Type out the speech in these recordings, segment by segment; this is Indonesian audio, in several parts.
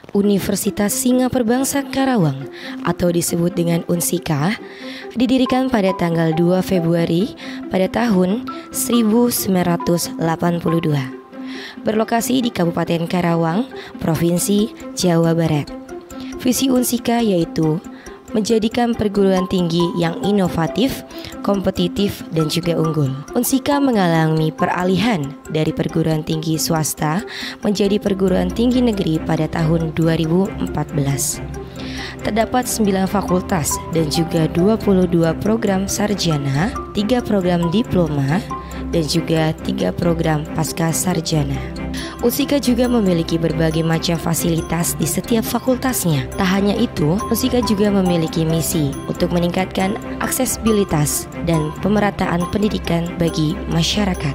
Universitas Singaperbangsa Karawang atau disebut dengan Unsika didirikan pada tanggal 2 Februari pada tahun 1982. Berlokasi di Kabupaten Karawang, Provinsi Jawa Barat. Visi Unsika yaitu menjadikan perguruan tinggi yang inovatif, kompetitif, dan juga unggul. Unsika mengalami peralihan dari perguruan tinggi swasta menjadi perguruan tinggi negeri pada tahun 2014. Terdapat 9 fakultas dan juga 22 program sarjana, 3 program diploma, dan juga 3 program pasca sarjana. Unsika juga memiliki berbagai macam fasilitas di setiap fakultasnya. Tak hanya itu, Unsika juga memiliki misi untuk meningkatkan aksesibilitas dan pemerataan pendidikan bagi masyarakat.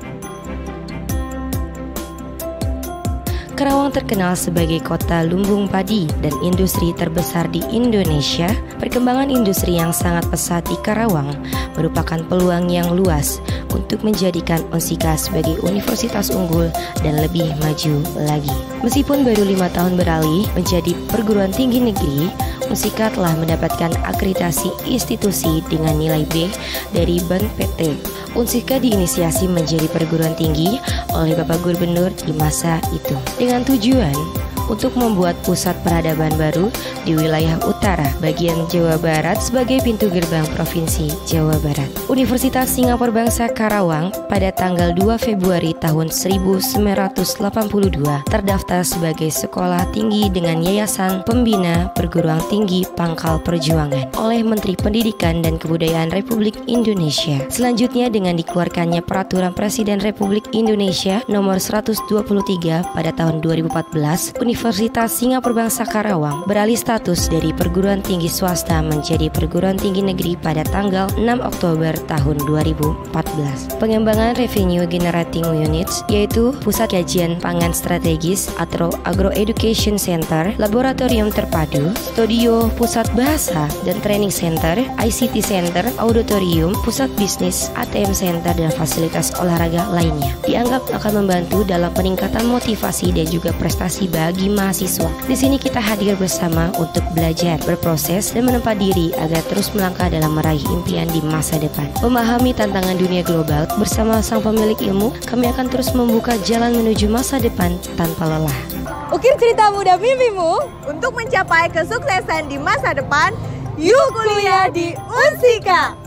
Karawang terkenal sebagai kota lumbung padi dan industri terbesar di Indonesia. Perkembangan industri yang sangat pesat di Karawang merupakan peluang yang luas untuk menjadikan Unsika sebagai universitas unggul dan lebih maju lagi. Meskipun baru 5 tahun beralih menjadi perguruan tinggi negeri, Unsika telah mendapatkan akreditasi institusi dengan nilai B dari Bank PT. Unsika diinisiasi menjadi perguruan tinggi oleh Bapak Gubernur di masa itu dengan tujuan untuk membuat pusat peradaban baru di wilayah utara bagian Jawa Barat sebagai pintu gerbang Provinsi Jawa Barat. Universitas Singaperbangsa Karawang pada tanggal 2 Februari tahun 1982 terdaftar sebagai sekolah tinggi dengan Yayasan Pembina Perguruan Tinggi Pangkal Perjuangan oleh Menteri Pendidikan dan Kebudayaan Republik Indonesia. Selanjutnya dengan dikeluarkannya Peraturan Presiden Republik Indonesia Nomor 123 pada tahun 2014, Universitas Singaperbangsa Karawang beralih status dari perguruan tinggi swasta menjadi perguruan tinggi negeri pada tanggal 6 Oktober tahun 2014. Pengembangan Revenue Generating Units yaitu Pusat Kajian Pangan Strategis atau Agro Education Center, Laboratorium Terpadu, Studio Pusat Bahasa dan Training Center, ICT Center, Auditorium, Pusat Bisnis, ATM Center, dan fasilitas olahraga lainnya. Dianggap akan membantu dalam peningkatan motivasi dan juga prestasi bagi mahasiswa. Di sini kita hadir bersama untuk belajar, berproses, dan menempa diri agar terus melangkah dalam meraih impian di masa depan. Memahami tantangan dunia global bersama sang pemilik ilmu, kami akan terus membuka jalan menuju masa depan tanpa lelah. Ukir cerita muda mimpimu untuk mencapai kesuksesan di masa depan. Yuk kuliah di Unsika.